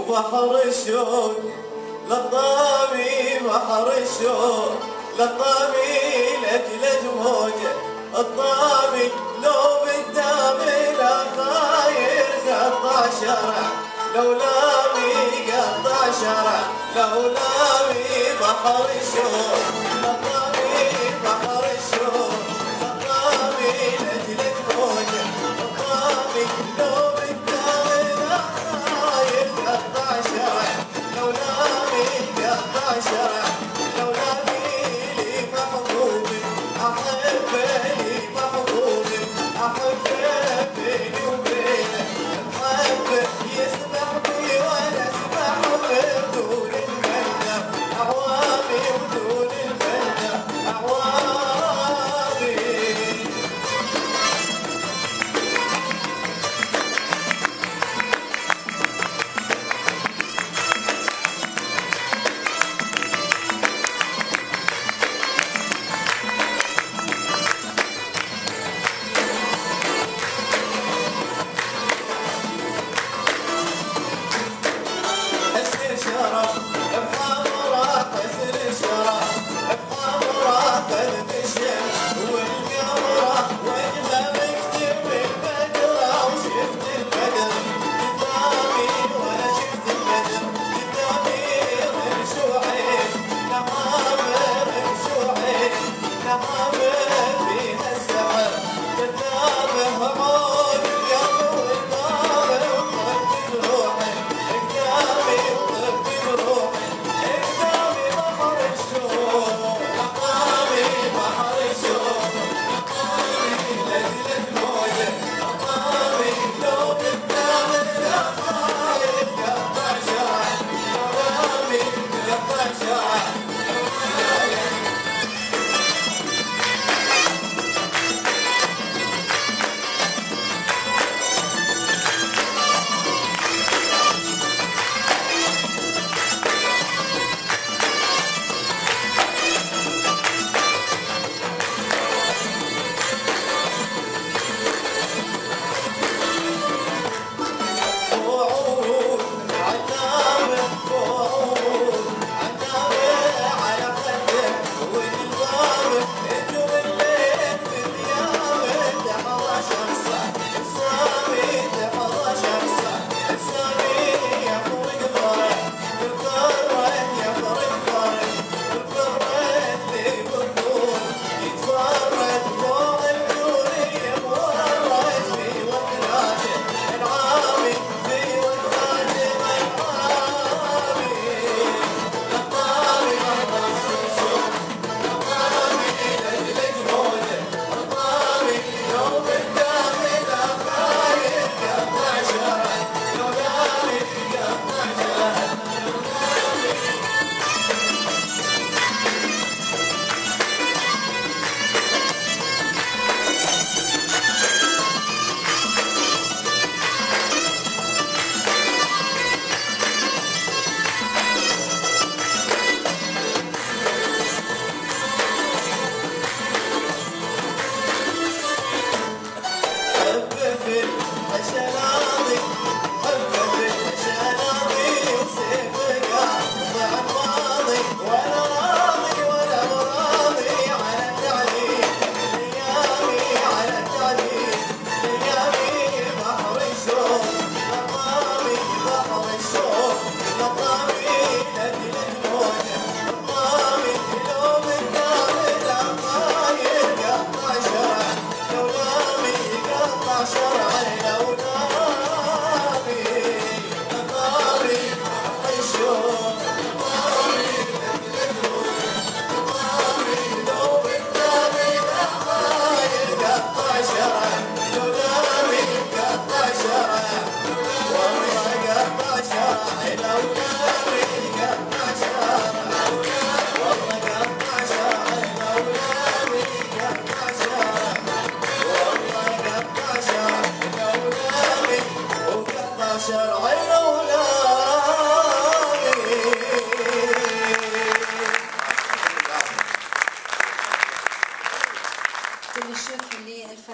وبحر الشوق للطامي، بحر الشوق للطامي لجلج موجه الطامي لو بالدامي لا خاير قطع شرع لولامي قطع شرع لولامي بحر الشوق للطامي، بحر الشوق للطامي لجلج موجه الطامي لو بالدامي لا خاير قطع شرع لولامي قطع شرع لولامي لي محبوبي أحبه لي محبوبي أحبه بيني وبينه أحبه يسمح بي وأنا أسمح بدون البلة أعوامي ودون البلة أعوامي.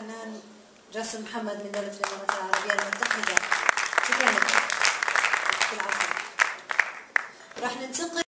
جاسم محمد من دولة الإمارات العربية المتحدة. شكرا لك. العفو. راح ننتقل